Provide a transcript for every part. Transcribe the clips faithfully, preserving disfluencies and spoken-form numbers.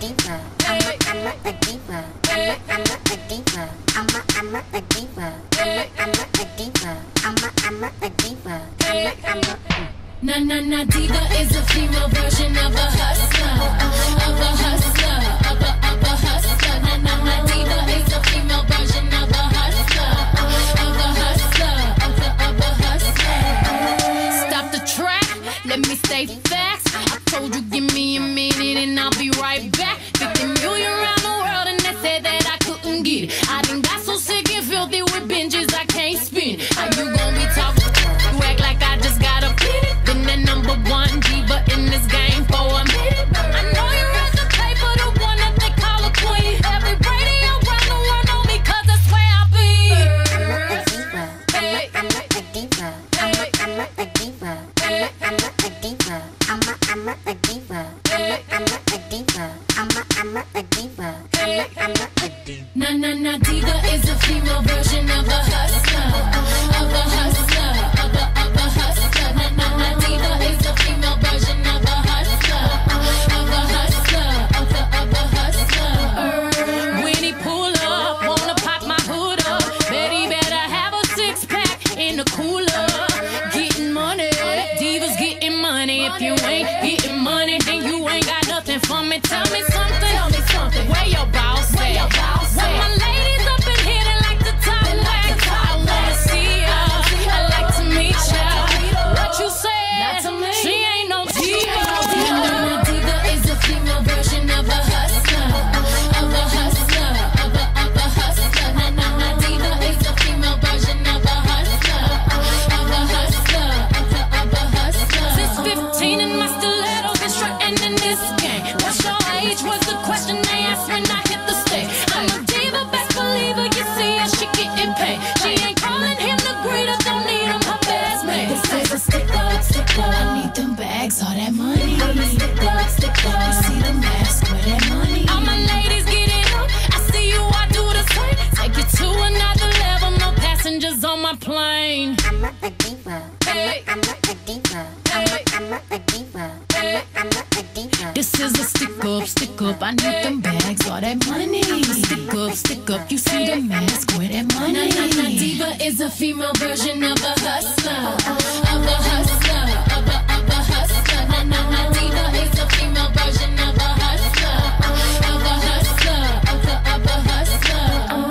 diva. I'm a, I'm a, a diva. I'm a, I'm a, a diva. I'm a, I'm a, a diva. I'm a, I'm a, a diva. I'm a, I'm a, a diva. I'm a, I'm a. Na na na diva is a female version of a hustler, of a hustler, of a of a hustler. Na na na diva is a female version of a hustler, of a hustler, of a of a hustler. Stop the track, let me state facts. I told you give me a minute and I'll be right back. Fifty million around the world and they said that I couldn't get it. I done got so sick and filthy with binges I can't spin. How you gon' be talking? You act like I just got a pity. Been the number one diva in this game for a minute. I know you read the paper, the one that they call a queen. Every radio around the world know me 'cause that's where I be. I'm a, a diva. I'm a, I'm a, a diva. I'm a, I'm a, a diva. I'm a, I'm a, a diva. I'm a, I'm a, a diva. I'm a, I'm a, a diva. I'm a, I'm a, a diva. Na na na diva is a female version of a hustler, of a hustler, of a of a hustler. Na na na diva is a female version of a hustler, of a hustler, of a of a hustler. When he pull up, wanna pop my hood up. Betty better have a six pack in the cooler. Getting money, divas getting money. If you ain't getting money, then you ain't got nothing for me. Tell me something, tell me something. Where your boss at? Where my ladies up in here that like to talk back. I wanna see ya, I like to meet ya. What you said? She ain't no diva. Na diva is a female version of a hustler, of a hustler, of a of a hustler. Na na na diva is a female version of a hustler, of a hustler, of a of a hustler. Since fifteen in my stilettos been strutting in this game. What's your age? Was the question they asked when I hit the stage. I'm a diva, best believer. You see her, she getting paid. She ain't calling him the greeter, don't need him her best man. This is a stick up, stick up. I need them bags, all that money. Stick up, stick up. You see the mask, where that money? All my ladies get it up. I see you, I do the same. Take it to another level. No passengers on my plane. I'm a, a diva. Hey. I'm a, a diva. I'm a, I'm a, a diva. I'm a, I'm a, a diva. This is a stick up, stick up. I need them bags, all that money. Stick up, stick up. You see the mask, where that money? Na na na diva is a female version of a hustler, of a hustler, of a of a hustler. Na na na diva is a female version of a hustler, of a hustler, of a of a hustler.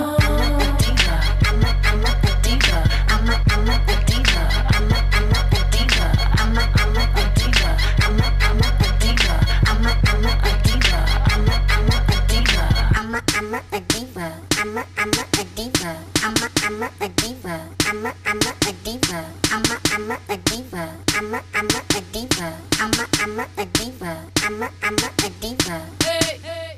I'm a, I'm a, a diva. I'm a, I'm a, a diva. I'm a, I'm a, a diva. I'm a, I'm a, a diva. I'm a, I'm a, a diva. I'm a, I'm a, a diva. I'm a, I'm a, a diva. I'm a, I'm a, a diva. I'm a, I'm a, a diva. I'm a, I'm a, a diva. I'm a, I'm a, a diva. I'm a, I'm a, a diva. I'm a, I'm a, a diva. I'm a, I'm a, a diva. I'm a, I'm a, a diva. Hey, hey.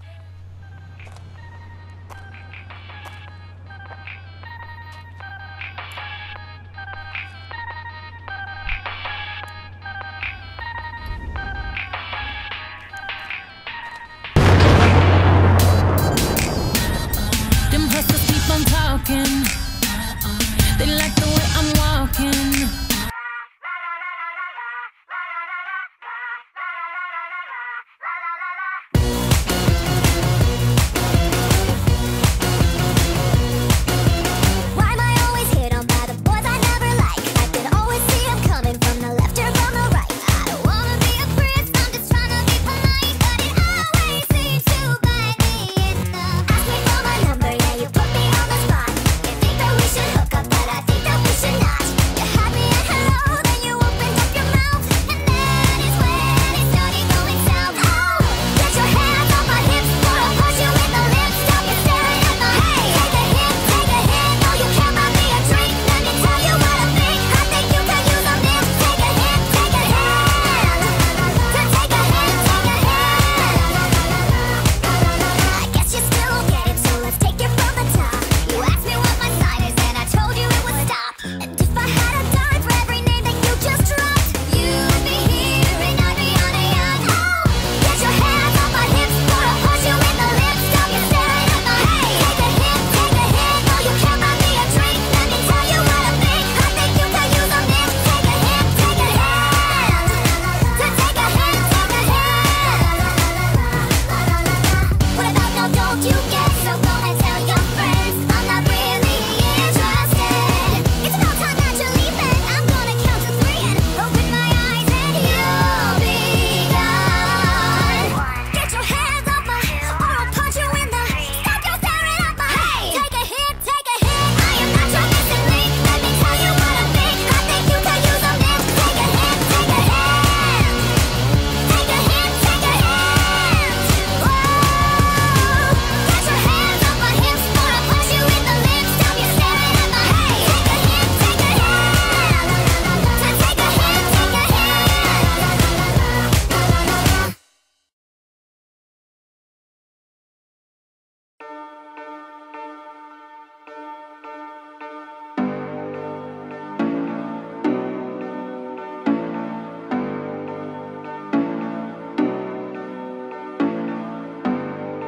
Them hustlers keep on talking. They like the way I'm walking.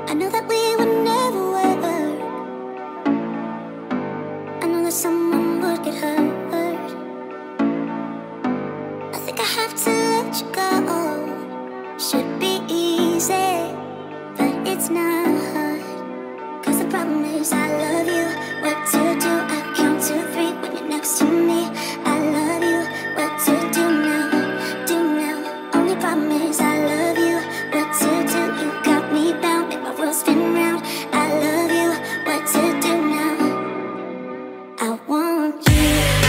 I know that we would never work. I know that someone would get hurt. I think I have to let you go. Should be easy, but it's not. Cause the problem is I love you. What to do? I count to three when you're next to me. I love you. What to do now? Do now. Only problem is I love you. What to do? You got me bound, make my world spin round. I love you. What to do now? I want you.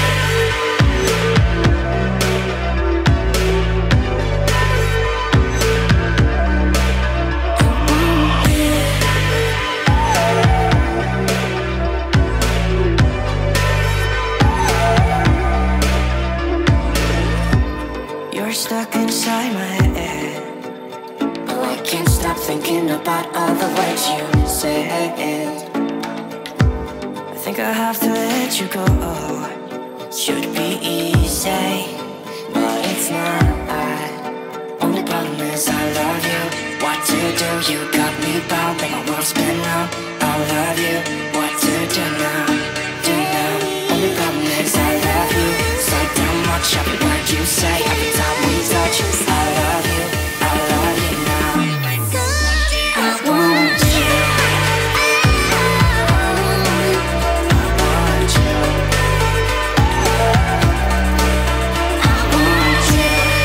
You're stuck inside my head. Oh, I can't stop thinking about all the words you said. I think I have to let you go. Should be easy, but it's not. Only problem is I love you. What to do? You got me bound, make my world spin round. I love you. What to do now? Do now. Only problem is I love you. Slow down much every word you say. Every time we touch, I love you. I love you now. I want you. I want you. I want you.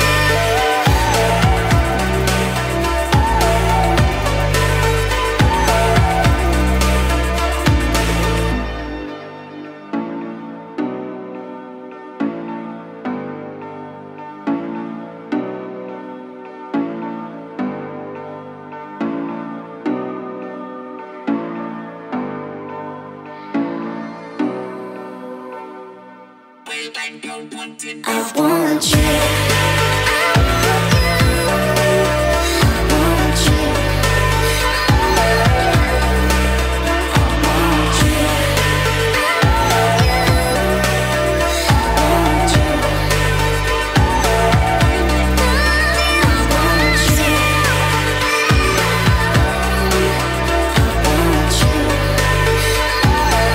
I want you.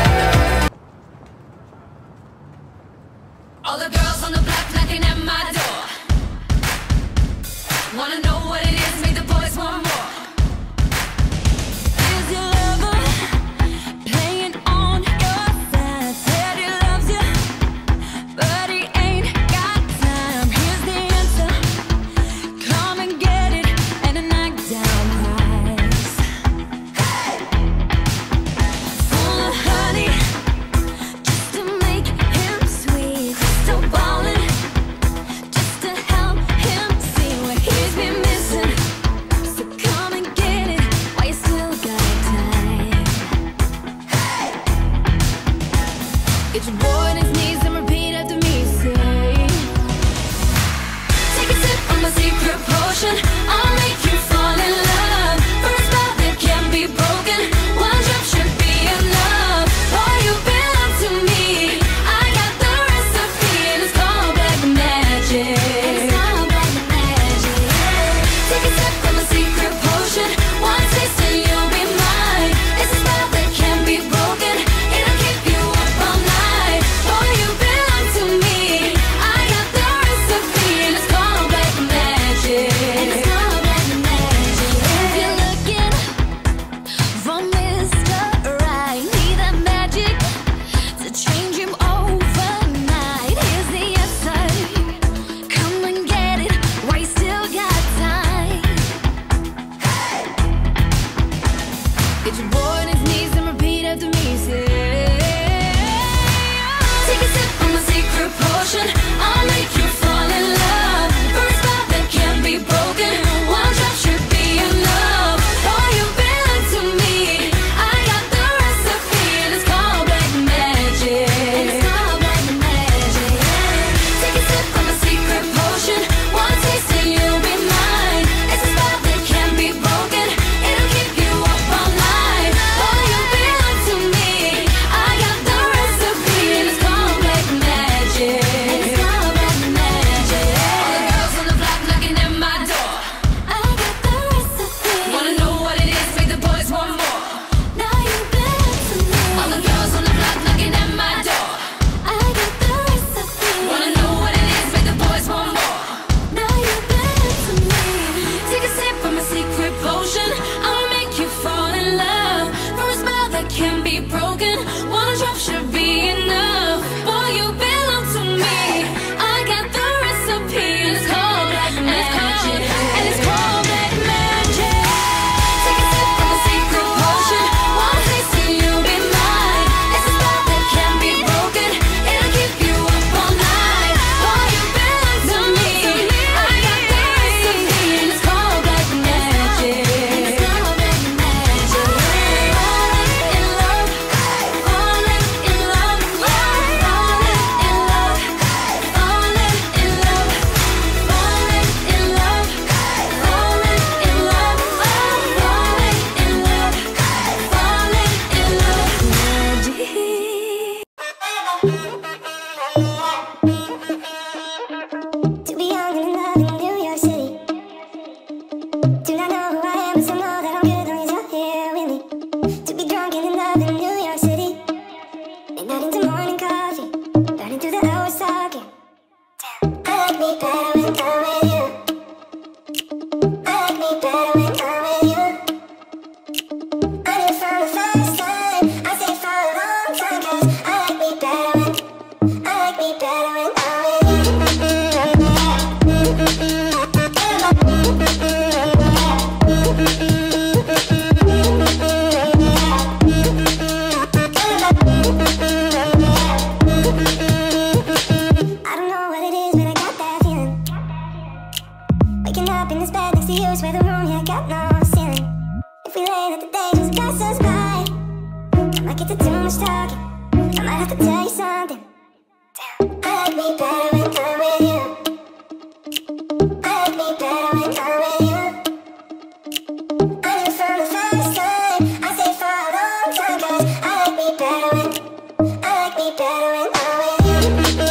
All the girls on the block knocking at my door. feeling that the day just passes us by. I might get to too much talking, I might have to tell you something. Damn. I like me better when I'm with you. I like me better when I'm with you. I knew from the first time, I say for a long time, 'cause I like me better when, I like me better when I'm with you.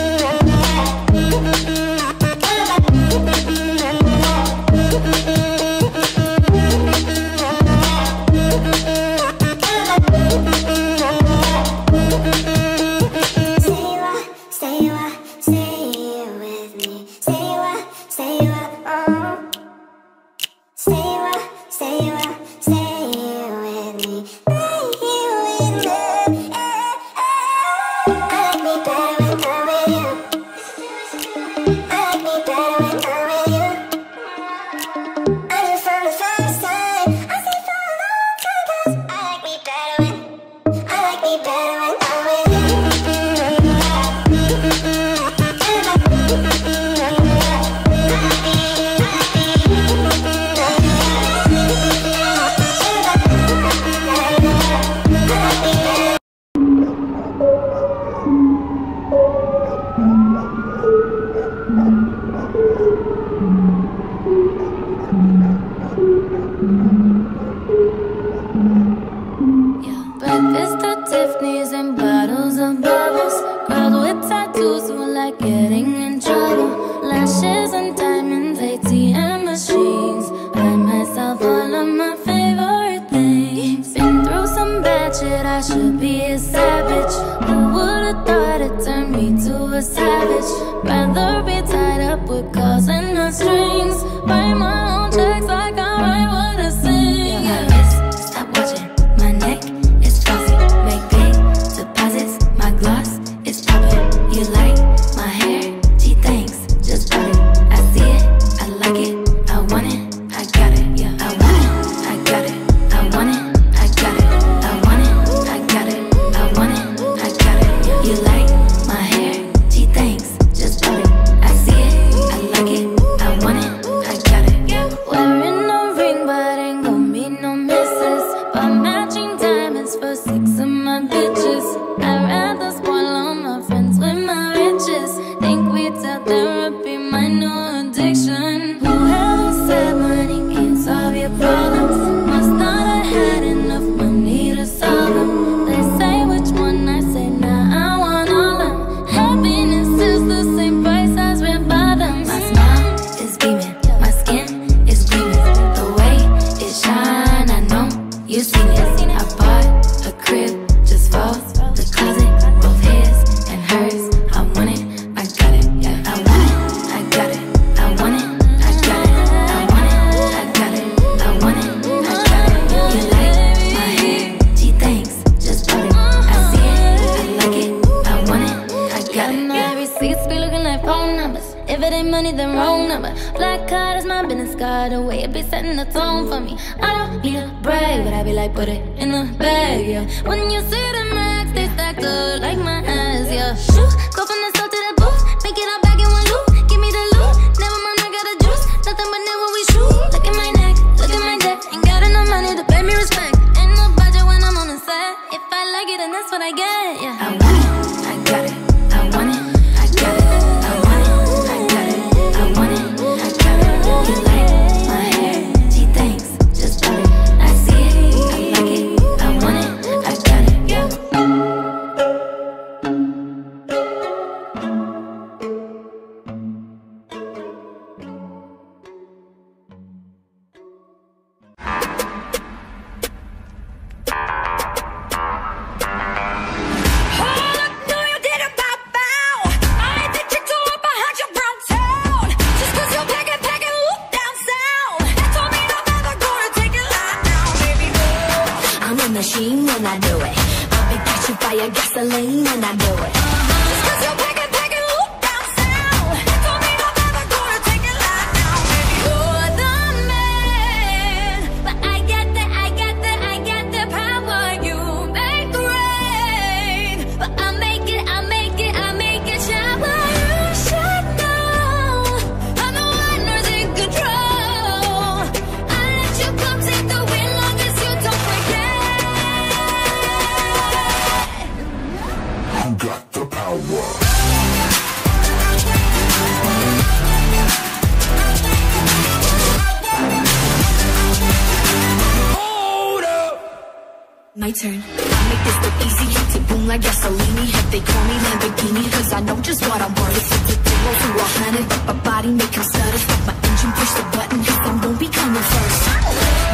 Breakfast at Tiffany's and bottles of bubbles. Girls with tattoos who like getting in trouble. Lashes and diamonds, A T M machines. Buy myself all of my favorite things. Been through some bad shit, I should be a savage. Who would've thought it turned me to a savage? Rather be tied up with calls and no strings. Write my own checks like I write what I sing. Yeah, my wrist, stop watching. My neck is flossy. Make big deposits. My gloss is popping. You like my hair? Gee, thanks. Just bought it. I see it. I like it. I want it. I got it. Yeah, I want it. I got it. I want it. I got it. I want it. I got it. I want it. I got it. Yeah. You like my hair? Gee, thanks. Just bought it. I see it. I like it. I want it. I got it. Yeah. Wearing no ring, but ain't gon' be no misses. But matching diamonds for six of my bitches. I'd rather spoil all my friends with my riches. Think retail therapy, my new addiction. Whoever said money can't solve your problems must not have had enough money to solve them. They say which one, I say nah, I want all of them. Happiness is the same price as red bottoms. My smile is beaming, my skin is gleaming. The way it shine, I know you seen it. I bought a crib just for the closet, both his and hers. I want it, I got it. Yeah, I want it, I got it. I want it, I got it. I want it, I got it. I want it, I got it. You like my hair? Gee, thanks. Just bought it. I see it, I like it. I want it, I got it. My receipts be looking like phone numbers. If it ain't money, then wrong number. Black card is my business card. The way it be setting the tone for me. I don't need a brag, but I be like, put it in the bag, yeah. When you see the max, they stacked up like my ass, yeah. Shoot, go from the south to the booth, make it all back in one loop. Give me the loot, never mind, I got a juice. Nothing but new when we shoot. Look at my neck, look at my deck. Ain't got enough money to pay me respect. Ain't no budget when I'm on the set. If I like it, then that's what I get, yeah. I want it, I got it. I want it, I got it. I want it, I got it. I want it, I got it. You like my hair? Gee, thanks. Just bought it. I see it, I like it. I want it, I got it. Yeah. Machine when I do it. I'll be catching fire, gasoline when I do it. Just 'cause you're packing, packing, loop down south. Told me I'm never gonna take it like now, baby. You're the man, but I got the, I got the, I got the power. You make rain, but I make it, I make it, I make it shower. You should know I'm the one who's in control. I let you come take the win long as you don't. My turn. I make this look easy, hit it boom like gasoline. If they call me Lamborghini, cause I know just what I'm worth. It's a zero to a hundred, but my body make him stutter. Fuck my engine, push the button, cause I'm gon' be coming first.